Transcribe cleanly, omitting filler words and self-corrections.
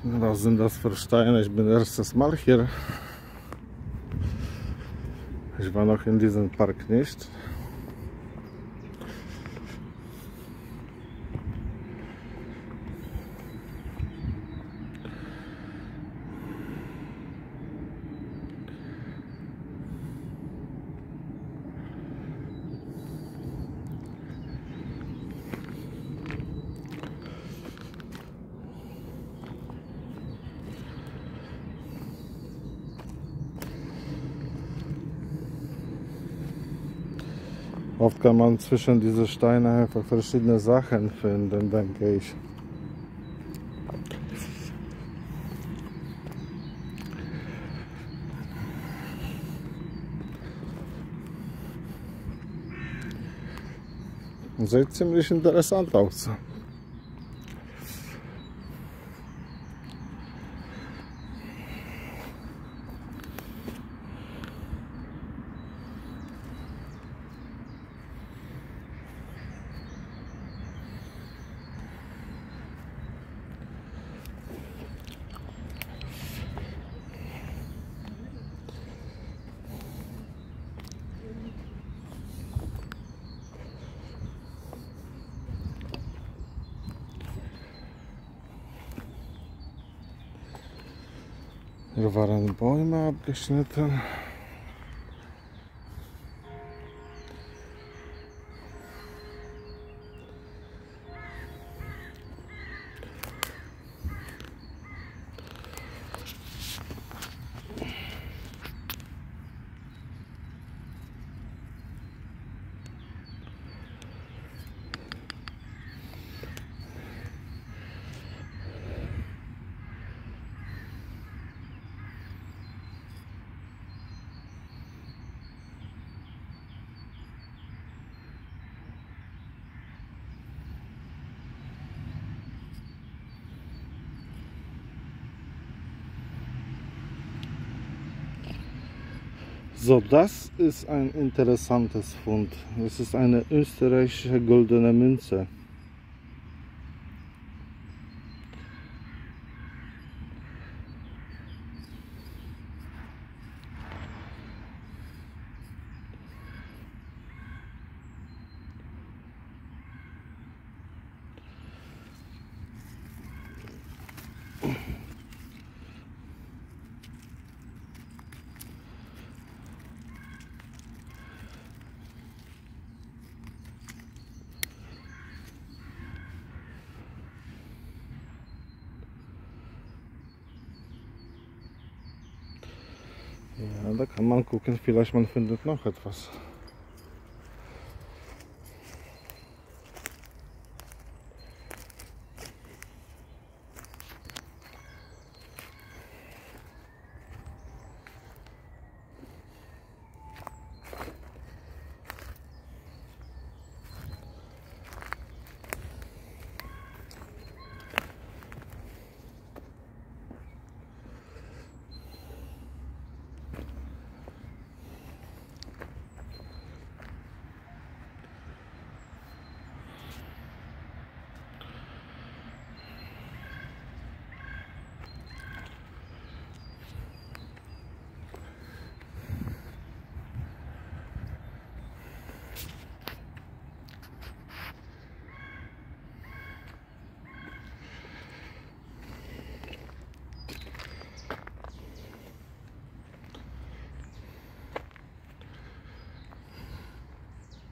Was sind das für Steine? Ich bin erstes Mal hier. Ich war noch in diesem Park nicht. Oft kann man zwischen diese Steine einfach verschiedene Sachen finden, denke ich. Sieht ziemlich interessant aus. Hier waren Bäume abgeschnitten. So, das ist ein interessantes Fund. Das ist eine österreichische goldene Münze. Ja, da kann man gucken, vielleicht man findet noch etwas.